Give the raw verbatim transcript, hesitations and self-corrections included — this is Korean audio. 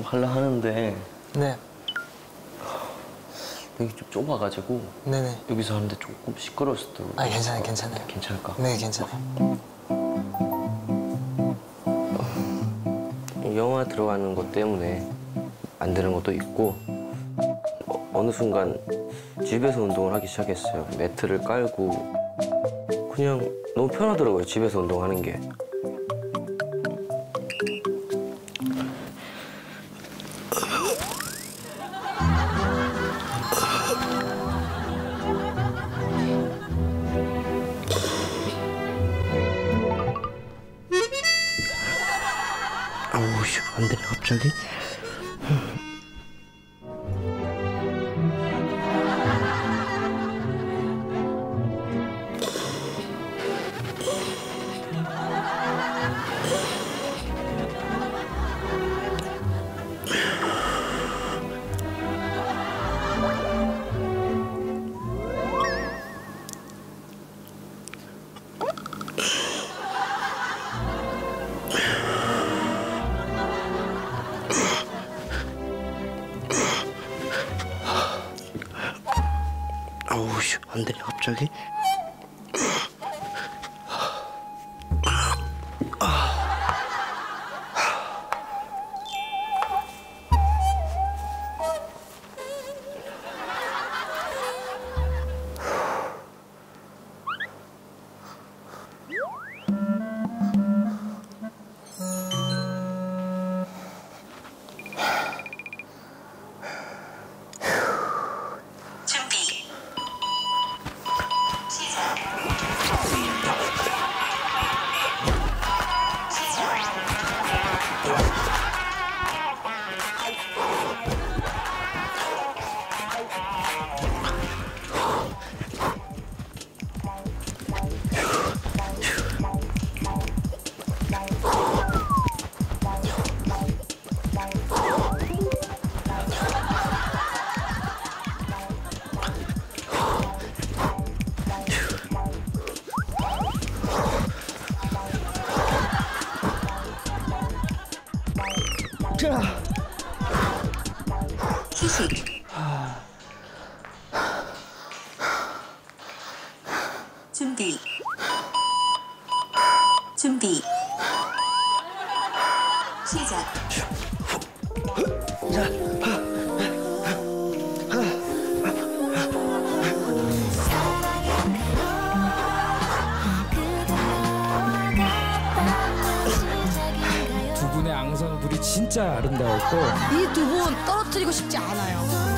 하려 하는데 네. 여기 좀 좁아가지고 네네. 여기서 하는데 조금 시끄러울 수도. 아 괜찮아요, 괜찮아요. 괜찮을까? 네, 괜찮아요. 영화 들어가는 것 때문에 안 되는 것도 있고 어, 어느 순간 집에서 운동을 하기 시작했어요. 매트를 깔고 그냥 너무 편하더라고요, 집에서 운동하는 게. 아우, 씨, 안 되네, 갑자기. 아우, 씨, 안 되네, 갑자기. 휴식. 준비. 준비. 시작. 두 분의 앙상블이 진짜 아름다웠고 이 두 분 떨어뜨리고 싶지 않아요.